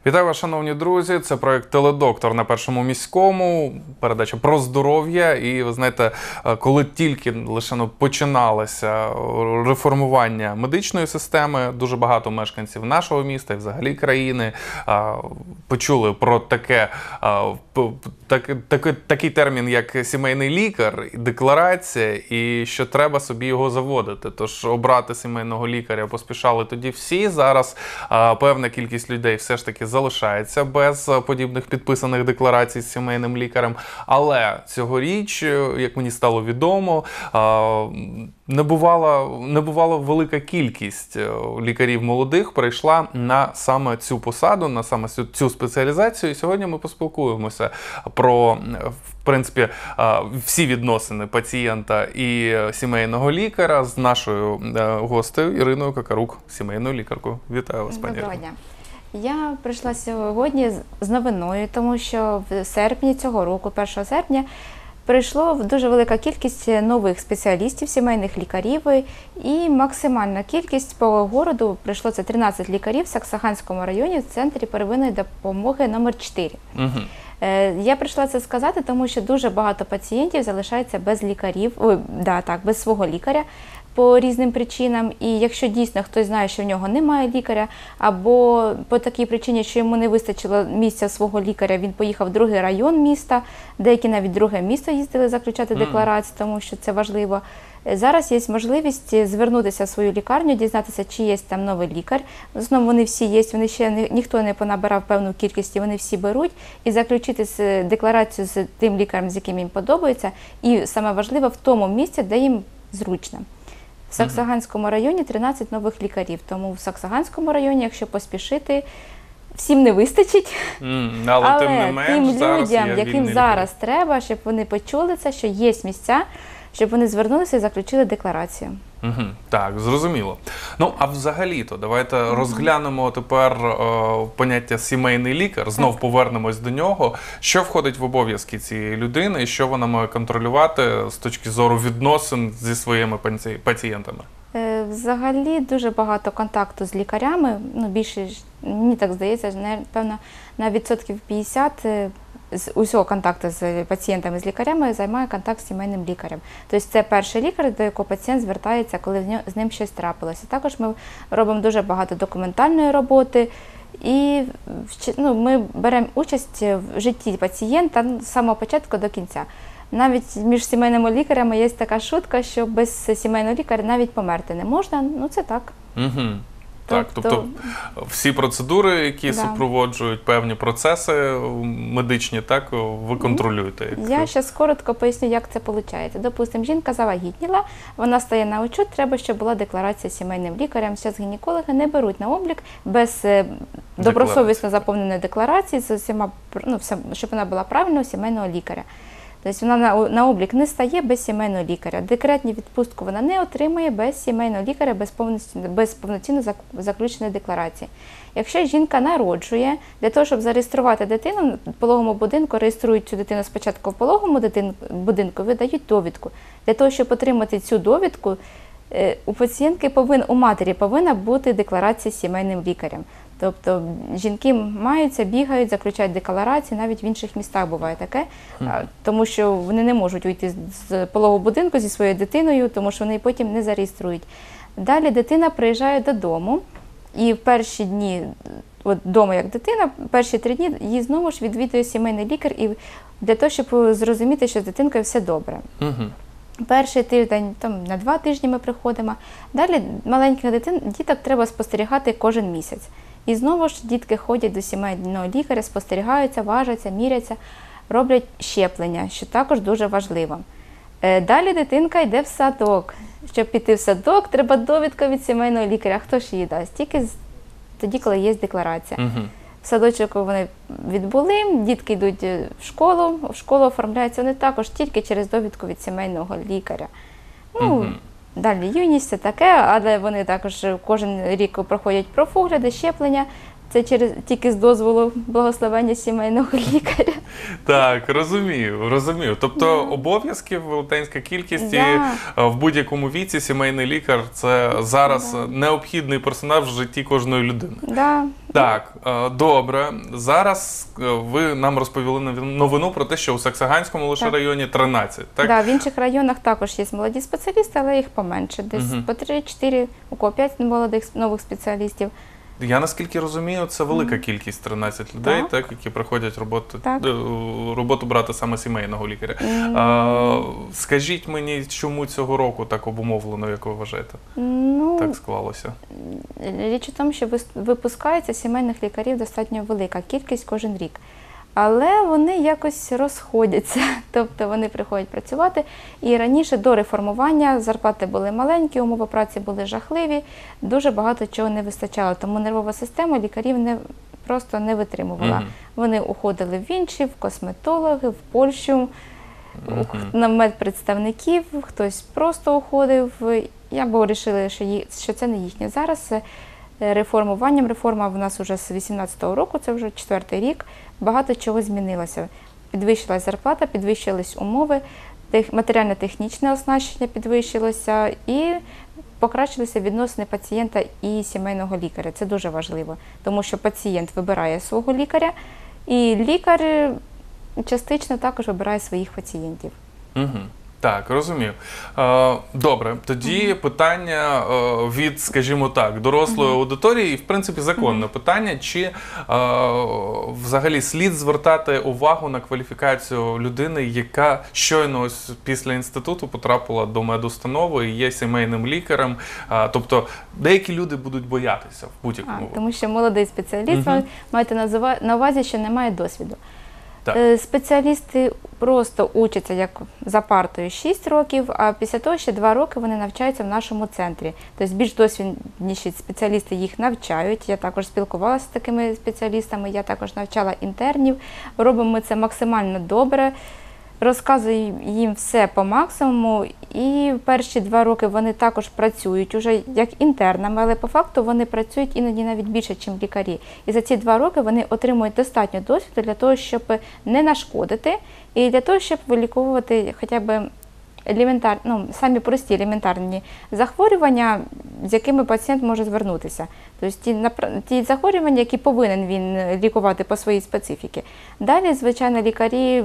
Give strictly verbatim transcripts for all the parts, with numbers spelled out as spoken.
Вітаю вас, шановні друзі! Це проєкт «Теледоктор» на Першому міському, передача про здоров'я. І ви знаєте, коли тільки лише ну, починалося реформування медичної системи, дуже багато мешканців нашого міста і взагалі країни почули про таке, так, так, такий термін, як сімейний лікар, декларація, і що треба собі його заводити. Тож обрати сімейного лікаря поспішали тоді всі. Зараз певна кількість людей все ж таки залишається без подібних підписаних декларацій з сімейним лікарем. Але цьогоріч, як мені стало відомо, не бувала, не бувала велика кількість лікарів молодих прийшла на саме цю посаду, на саме цю спеціалізацію. І сьогодні ми поспілкуємося про, в принципі, всі відносини пацієнта і сімейного лікаря з нашою гостею Іриною Какарук, сімейною лікаркою. Вітаю вас, пані Ірино. Доброго дня. Я прийшла сьогодні з новиною, тому що в серпні цього року, першого серпня, прийшло дуже велика кількість нових спеціалістів, сімейних лікарів, і максимальна кількість по городу прийшло це тринадцять лікарів в Саксаганському районі в центрі первинної допомоги номер чотири. Угу. Я прийшла це сказати, тому що дуже багато пацієнтів залишається без лікарів, ой, да, так, без свого лікаря по різним причинам. І якщо дійсно хтось знає, що в нього немає лікаря, або по такій причині, що йому не вистачило місця свого лікаря, він поїхав в другий район міста, деякі навіть в друге місто їздили заключати декларацію, тому що це важливо. Зараз є можливість звернутися в свою лікарню, дізнатися, чи є там новий лікар. Знову вони всі є, вони ще ні, ніхто не понабирав певну кількість, і вони всі беруть, і заключити декларацію з тим лікарем, з яким їм подобається, і саме важливо в тому місці, де їм зручно. В Саксаганському районі тринадцять нових лікарів, тому в Саксаганському районі, якщо поспішити, всім не вистачить, mm, але, але тим, не менш, тим людям, зараз яким зараз лікарі. треба, щоб вони почули це, що є місця, щоб вони звернулися і заключили декларацію. Угу, так, зрозуміло. Ну, а взагалі-то, давайте угу. розглянемо тепер е, поняття «сімейний лікар», знов повернемось до нього. Що входить в обов'язки цієї людини і що вона має контролювати з точки зору відносин зі своїми пацієнтами? Е, взагалі дуже багато контакту з лікарями, ну, більше, мені так здається, напевно, на відсотків п'ятдесят з усього контакту з пацієнтами, з лікарями займає контакт з сімейним лікарем. Тобто це перший лікар, до якого пацієнт звертається, коли з ним щось трапилося. Також ми робимо дуже багато документальної роботи і ну, ми беремо участь в житті пацієнта з самого початку до кінця. Навіть між сімейними лікарями є така шутка, що без сімейного лікаря навіть померти не можна, ну це так. Угу. Так, тобто, тобто всі процедури, які да. супроводжують певні процеси медичні, так, ви контролюєте? Як... Я зараз коротко поясню, як це виходить. Допустимо, жінка завагітніла, вона стає на учет, треба, щоб була декларація з сімейним лікарем. Зараз гінекологи не беруть на облік без добросовісно заповненої декларації, з усіма, ну, щоб вона була правильна у сімейного лікаря. Тобто вона на, на облік не стає без сімейного лікаря. Декретну відпустку вона не отримує без сімейного лікаря, без, повноцінно, без повноцінно заключеної декларації. Якщо жінка народжує, для того, щоб зареєструвати дитину в пологовому будинку, реєструють цю дитину спочатку в пологовому будинку, видають довідку. Для того, щоб отримати цю довідку, у пацієнтки повин, у матері повинна бути декларація з сімейним лікарем. Тобто жінки маються, бігають, заключають декларації, навіть в інших містах буває таке, mm. тому що вони не можуть уйти з пологового будинку зі своєю дитиною, тому що вони потім не зареєструють. Далі дитина приїжджає додому, і в перші дні, от вдома як дитина, перші три дні її знову ж відвідує сімейний лікар, і для того, щоб зрозуміти, що з дитинкою все добре. Mm-hmm. Перший тиждень, там, на два тижні ми приходимо. Далі маленьких дитин, діток треба спостерігати кожен місяць. І знову ж дітки ходять до сімейного лікаря, спостерігаються, важаться, міряться, роблять щеплення, що також дуже важливо. Далі дитинка йде в садок. Щоб піти в садок, треба довідка від сімейного лікаря. Хто ж її дасть? Тільки тоді, коли є декларація. Угу. В садочок вони відбули, дітки йдуть в школу, в школу оформляються вони також тільки через довідку від сімейного лікаря. Ну, угу. Далі юність, це таке, але вони також кожен рік проходять профогляди, щеплення. Це через тільки з дозволу благословення сімейного лікаря. Так, розумію, розумію. Тобто обов'язків велетенська кількість, і Да. е, в будь-якому віці сімейний лікар – це зараз Да. необхідний персонаж в житті кожної людини. Да. Так, е, добре. Зараз е, ви нам розповіли новину про те, що у Саксаганському лише Так. районі тринадцять, так? Да, в інших районах також є молоді спеціалісти, але їх поменше. Десь Мгм. по три-чотири, у кого п'ять молодих нових спеціалістів. Я наскільки розумію, це велика кількість тринадцять людей, Так. так, які приходять роботи, Так. е, роботу брати саме сімейного лікаря. М. А, скажіть мені, чому цього року так обумовлено, як ви вважаєте? Ну, Так склалося. річ у тому, що вис- випускається сімейних лікарів достатньо велика кількість кожен рік. Але вони якось розходяться, тобто вони приходять працювати. І раніше до реформування зарплати були маленькі, умови праці були жахливі, дуже багато чого не вистачало. Тому нервова система лікарів не, просто не витримувала. Мгм. Вони уходили в інші, в косметологи, в Польщу, Мгм. на медпредставників, хтось просто уходив. Я б вирішила, що, ї- що це не їхнє. Зараз це реформуванням. Реформа в нас вже з вісімнадцятого року, це вже четвертий рік. Багато чого змінилося. Підвищилась зарплата, підвищились умови, тех- матеріально-технічне оснащення підвищилося і покращилися відносини пацієнта і сімейного лікаря. Це дуже важливо, тому що пацієнт вибирає свого лікаря, і лікар частично також вибирає своїх пацієнтів. Угу. Так, розумію. Е, добре, тоді питання е, від, скажімо так, дорослої аудиторії, і, в принципі, законне питання, чи е, взагалі слід звертати увагу на кваліфікацію людини, яка щойно ось після інституту потрапила до медустанови і є сімейним лікарем. Е, тобто, деякі люди будуть боятися в А, будь-якому випадку. тому що молодий спеціаліст, Мгм. ви маєте назва- на увазі, що немає досвіду. Так. Е, Спеціалісти просто учаться як за партою шість років, а після того ще два роки вони навчаються в нашому центрі. Тобто більш досвідніші спеціалісти їх навчають. Я також спілкувалася з такими спеціалістами, я також навчала інтернів. Робимо ми це максимально добре. Розказую їм все по максимуму, і в перші два роки вони також працюють уже як інтернами, але по факту вони працюють іноді навіть більше, ніж лікарі. І за ці два роки вони отримують достатньо досвіду для того, щоб не нашкодити, і для того, щоб виліковувати хоча б елементар, ну, самі прості елементарні захворювання, з якими пацієнт може звернутися. Тобто ті, напра- ті захворювання, які повинен він лікувати по своїй специфіці. Далі, звичайно, лікарі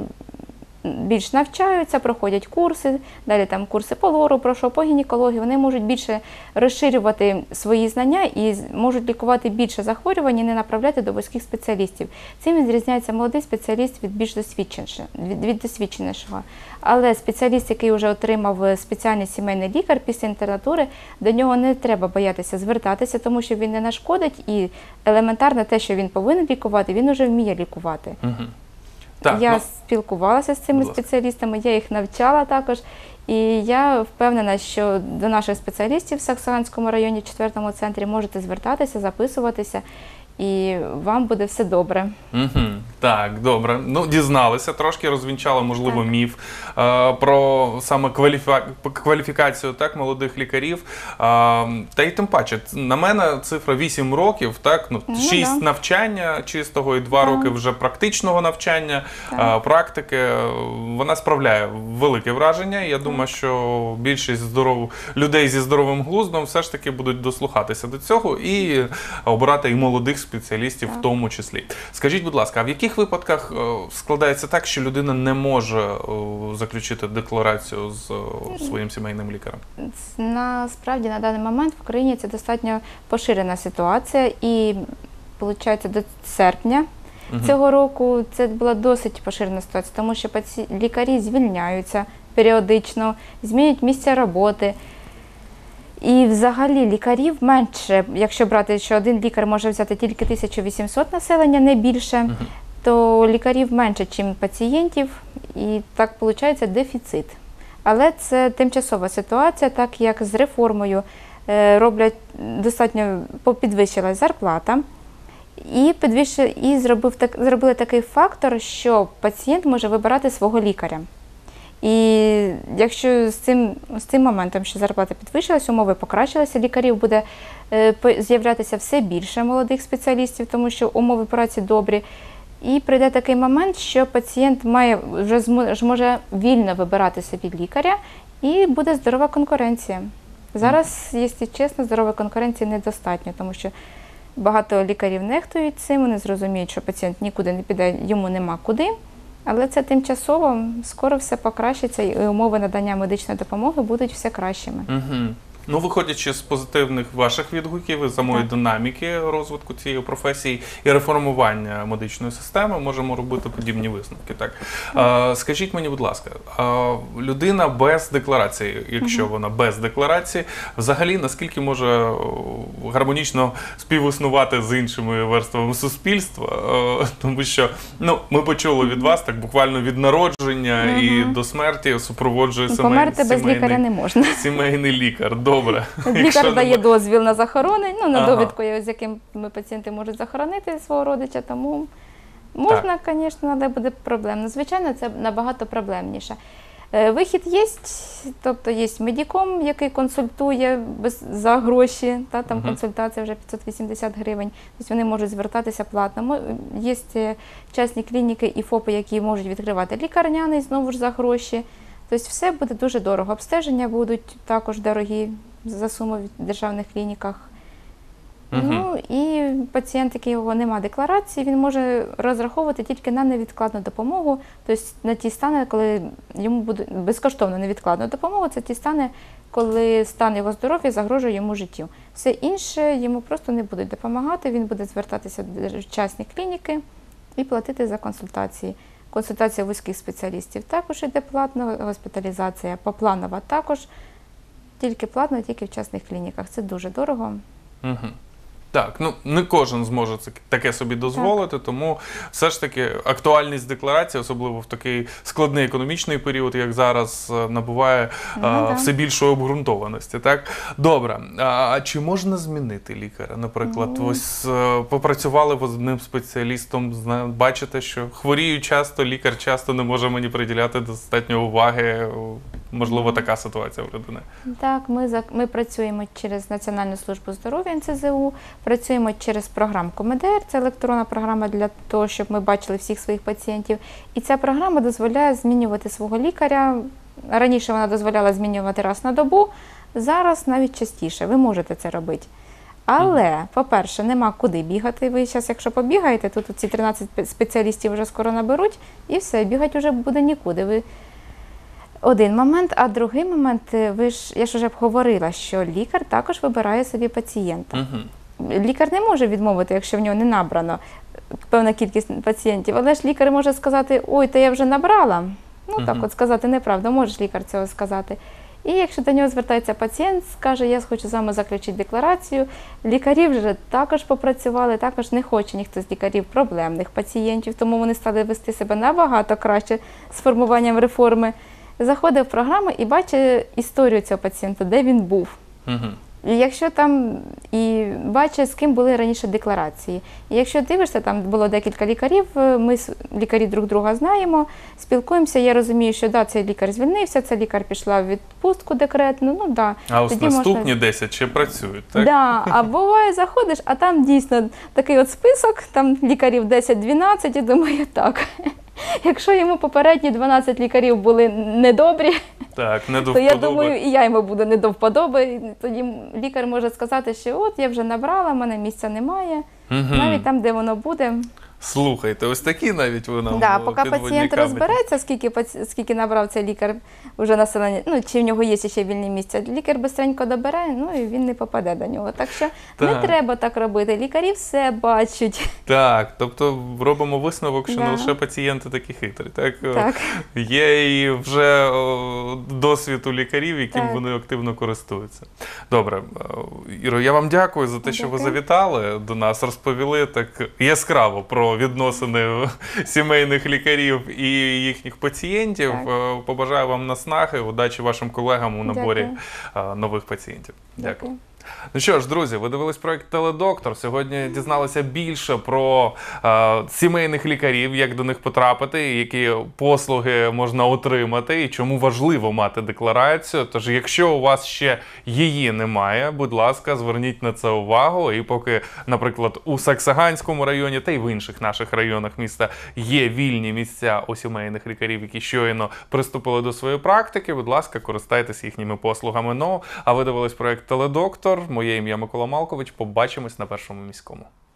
більш навчаються, проходять курси, далі там курси по лору, пройшов по гінекології, вони можуть більше розширювати свої знання і з- можуть лікувати більше захворювань і не направляти до вузьких спеціалістів. Цим відрізняється молодий спеціаліст від більш досвідченішого. Від, від досвідченішого. Але спеціаліст, який вже отримав спеціальний сімейний лікар після інтернатури, до нього не треба боятися звертатися, тому що він не нашкодить, і елементарно те, що він повинен лікувати, він вже вміє лікувати. Мгм. Так, я ну, спілкувалася з цими будь ласка. спеціалістами, я їх навчала також. І я впевнена, що до наших спеціалістів в Саксаганському районі, четвертому центрі, можете звертатися, записуватися, і вам буде все добре. Угу. Так, добре. Ну, дізналися, трошки розвінчали, можливо, Так. міф е, про саме кваліфа... кваліфікацію так, молодих лікарів. Е, та й тим паче, на мене цифра вісім років, так, ну, Ну, шість да. навчання чистого і два Так. роки вже практичного навчання, Так. е, практики. е, Вона справляє велике враження. Я думаю, що більшість здоров... людей зі здоровим глуздом все ж таки будуть дослухатися до цього і обирати і молодих спеціалістів Так. в тому числі. Скажіть, будь ласка, а в яких випадках е, складається так, що людина не може е, заключити декларацію з е, своїм сімейним лікарем? Насправді, на даний момент в Україні це достатньо поширена ситуація, і, виходить, до серпня Мгм. цього року це була досить поширена ситуація, тому що паці... лікарі звільняються періодично, змінюють місця роботи. І взагалі лікарів менше, якщо брати, що один лікар може взяти тільки тисячу вісімсот населення, не більше, Мгм. то лікарів менше, ніж пацієнтів, і так виходить дефіцит. Але це тимчасова ситуація, так як з реформою е, роблять достатньо підвищилась зарплата. І, підвищили, і зробив так, зробили такий фактор, що пацієнт може вибирати свого лікаря. І якщо з цим, з цим моментом, що зарплата підвищилась, умови покращилися, лікарів буде е, по- з'являтися все більше молодих спеціалістів, тому що умови праці добрі. І прийде такий момент, що пацієнт має вже змо- зможе вільно вибирати собі лікаря, і буде здорова конкуренція. Зараз, якщо чесно, здорової конкуренції недостатньо, тому що багато лікарів нехтують цим, вони зрозуміють, що пацієнт нікуди не піде, йому нема куди. Але це тимчасово, скоро все покращиться і умови надання медичної допомоги будуть все кращими. Угу. Ну, виходячи з позитивних ваших відгуків і самої Так. динаміки розвитку цієї професії і реформування медичної системи, можемо робити подібні висновки. Так? А, скажіть мені, будь ласка, а, людина без декларації, якщо Мгм. вона без декларації, взагалі наскільки може о, гармонічно співіснувати з іншими верствами суспільства? Е, Тому що ну, ми почули від вас, так буквально від народження і Мгм. до смерті супроводжує сімей- Померти без лікаря сімейний, не можна. сімейний лікар. Добре. Якщо Лікар дає немає- дозвіл на захоронення, ну, на Ага. довідку, з яким пацієнти можуть захоронити свого родича, тому можна, звісно, але буде проблемно. Звичайно, це набагато проблемніше. Е, Вихід є, тобто є медиком, який консультує без, за гроші, та, там Мгм. консультація вже п'ятсот вісімдесят гривень, тобто вони можуть звертатися платно. Мо- Є е, частні клініки і ФОПи, які можуть відкривати лікарняний, знову ж за гроші. Тобто все буде дуже дорого. Обстеження будуть також дорогі за суми в державних клініках. Мгм. Ну і пацієнт, який його немає декларації, він може розраховувати тільки на невідкладну допомогу, тобто на ті стани, коли йому буде безкоштовно невідкладну допомогу, це ті стани, коли стан його здоров'я загрожує йому життю. Все інше йому просто не будуть допомагати, він буде звертатися в частні клініки і платити за консультації. Консультація вузьких спеціалістів також йде платно, госпіталізація попланова також, тільки платно, тільки в частних клініках. Це дуже дорого. Мгм. Так, ну не кожен зможе це таке собі дозволити, тому все ж таки актуальність декларації, особливо в такий складний економічний період, як зараз, е, набуває Ну, а, да. все більшої обґрунтованості. Так, добре. А чи можна змінити лікаря? Наприклад, Ну. ось е, попрацювали ви з одним спеціалістом, зна- бачите, що хворію часто, лікар часто не може мені приділяти достатньо уваги. Можливо, така ситуація в людини. Так, ми, за- ми працюємо через Національну службу здоров'я ен це зе у, працюємо через програмку МЕДЕР, це електронна програма для того, щоб ми бачили всіх своїх пацієнтів. І ця програма дозволяє змінювати свого лікаря. Раніше вона дозволяла змінювати раз на добу, зараз навіть частіше. Ви можете це робити. Але, по-перше, нема куди бігати. Ви зараз, якщо побігаєте, то тут ці тринадцять спе- спеціалістів вже скоро наберуть, і все, бігати вже буде нікуди. Ви один момент, а другий момент, ви ж, я ж вже б говорила, що лікар також вибирає собі пацієнта. Мгм. Лікар не може відмовити, якщо в нього не набрано певна кількість пацієнтів, але ж лікар може сказати, ой, то я вже набрала. Ну так Мгм. от сказати неправду, може ж лікар цього сказати. І якщо до нього звертається пацієнт, скаже, я хочу з вами заключити декларацію, лікарі вже також попрацювали, також не хоче ніхто з лікарів проблемних пацієнтів, тому вони стали вести себе набагато краще з формуванням реформи. Заходить в програму і бачить історію цього пацієнта, де він був. Мгм. І якщо там і бачить, з ким були раніше декларації. І якщо дивишся, там було декілька лікарів, ми з- лікарі друг друга знаємо, спілкуємося, я розумію, що да, цей лікар звільнився, цей лікар пішла в відпустку декретну, ну да. А ось тоді наступні можна- десять ще працюють, так? Да, а буває, заходиш, а там дійсно такий от список, там лікарів десять-дванадцять, і думаю, так. Якщо йому попередні дванадцять лікарів були недобрі, Так, не до то я вподоби. думаю, і я йому буду не до вподоби. І тоді лікар може сказати, що от я вже набрала, в мене місця немає. Мгм. Навіть там, де воно буде. Слухайте, ось такі навіть ви нам Да, е, поки підводні пацієнт камені. розбереться, скільки, паці- скільки набрав цей лікар вже населення, ну чи в нього є ще вільні місця, лікар бистренько добере, ну і він не попаде до нього. Так що не Так. треба так робити. Лікарі все бачать. Так, тобто робимо висновок, що Да. не лише пацієнти такі хитрі. Так? Е, Так. Є і вже о, досвід у лікарів, яким Так. вони активно користуються. Добре, е, Іро, я вам дякую за те, що ви Дякую. завітали до нас, розповіли так яскраво про відносини сімейних лікарів і їхніх пацієнтів. Так. Е, Побажаю вам наснаги, удачі вашим колегам у наборі Дякую. е, нових пацієнтів. Дякую. Дякую. Ну що ж, друзі, ви дивились проект «Теледоктор». Сьогодні дізналися більше про е, сімейних лікарів, як до них потрапити, які послуги можна отримати і чому важливо мати декларацію. Тож, якщо у вас ще її немає, будь ласка, зверніть на це увагу. І поки, наприклад, у Саксаганському районі та й в інших наших районах міста є вільні місця у сімейних лікарів, які щойно приступили до своєї практики, будь ласка, користайтесь їхніми послугами. Ну, а ви дивились проект «Теледоктор». Моє ім'я Микола Малкович. Побачимось на Першому міському.